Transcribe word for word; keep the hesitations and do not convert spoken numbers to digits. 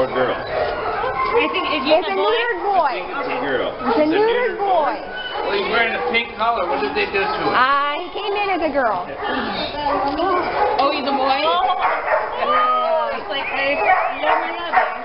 or a girl? I think if you It's a neutered boy. It's a girl. It's a neutered boy. Well, he's wearing a pink collar. What did they do to him? Ah, uh, he came in as a girl. Oh, he's a boy? Yeah. It's like, I never know.